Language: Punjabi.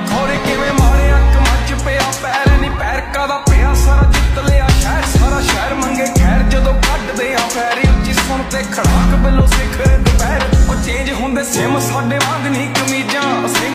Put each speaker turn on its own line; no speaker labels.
ਖੋਰੇ ਕਿਵੇਂ ਮਾਰਿਆ ਕਮੱਚ ਪਿਆ ਪੈਰ ਨੀ ਪੈਰ ਕਾਦਾ ਪਿਆ ਸਾਰਾ ਜਿੱਤ ਲਿਆ ਸ਼ਹਿਰ ਸਾਰਾ ਸ਼ਹਿਰ ਮੰਗੇ ਖੈਰ ਜਦੋਂ ਕੱਢਦੇ ਆ ਪੈਰ ਉੱਚੀ ਸੁਣ ਤੇ ਖੜਾਕ ਬਿੱਲੋ ਸਿਖਰ ਦੁਪਹਿਰ ਉਹ ਚੇਂਜ ਹੁੰਦੇ ਸਿਮ ਸਾਡੇ ਵਾਂਗ ਨਹੀਂ